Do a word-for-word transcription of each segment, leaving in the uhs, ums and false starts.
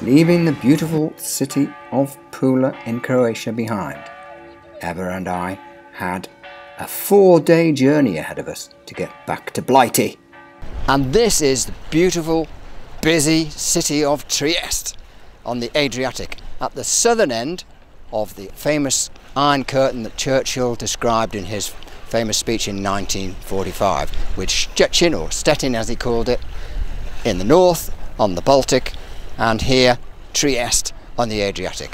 leaving the beautiful city of Pula in Croatia behind, Eva and I had a four-day journey ahead of us to get back to Blighty. And this is the beautiful, busy city of Trieste on the Adriatic, at the southern end of the famous Iron Curtain that Churchill described in his famous speech in nineteen forty-five, with Szczecin, or Stettin as he called it, in the north on the Baltic, and here Trieste on the Adriatic.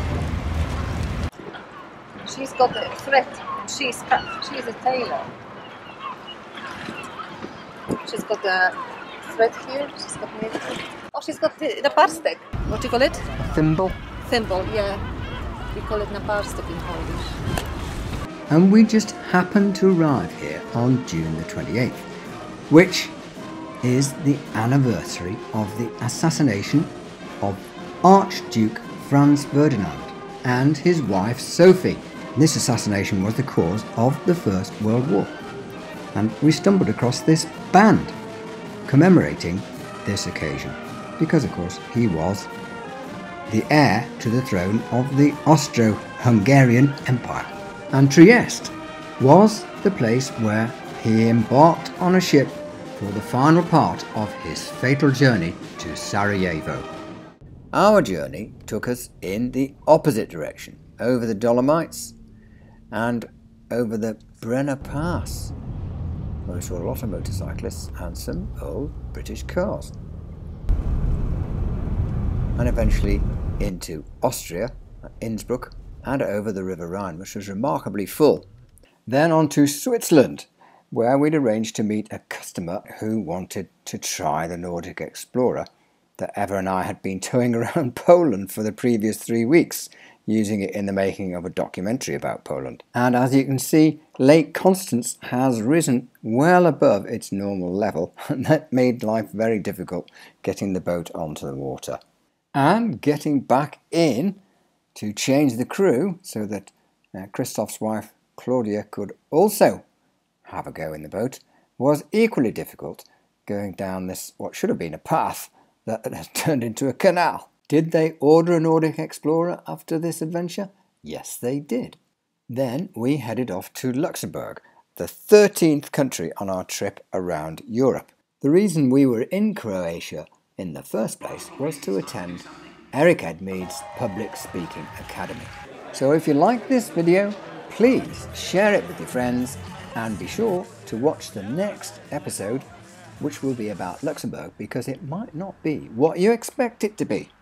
She's got a thread, she's, she's a tailor. She's got a thread here, she's got maybe, oh, she's got the, the parstek. What do you call it? A thimble. Thimble, yeah. We call it naparstek in Polish. And we just happened to arrive here on June the twenty-eighth, which is the anniversary of the assassination of Archduke Franz Ferdinand and his wife Sophie. This assassination was the cause of the First World War, and we stumbled across this band commemorating this occasion because, of course, he was the heir to the throne of the Austro-Hungarian Empire. And Trieste was the place where he embarked on a ship for the final part of his fatal journey to Sarajevo. Our journey took us in the opposite direction, over the Dolomites and over the Brenner Pass, where we saw a lot of motorcyclists and some old British cars. And eventually into Austria, Innsbruck, and over the River Rhine, which was remarkably full. Then on to Switzerland, where we'd arranged to meet a customer who wanted to try the Nordic Explorer that Eva and I had been towing around Poland for the previous three weeks, using it in the making of a documentary about Poland. And as you can see, Lake Constance has risen well above its normal level, and that made life very difficult getting the boat onto the water. And getting back in to change the crew so that uh, Christoph's wife Claudia could also have a go in the boat was equally difficult, going down this what should have been a path that has turned into a canal. Did they order a Nordic Explorer after this adventure? Yes, they did. Then we headed off to Luxembourg, the thirteenth country on our trip around Europe. The reason we were in Croatia in the first place was to attend Eric Edmead's Public Speaking Academy. So if you like this video, please share it with your friends and be sure to watch the next episode, which will be about Luxembourg, because it might not be what you expect it to be.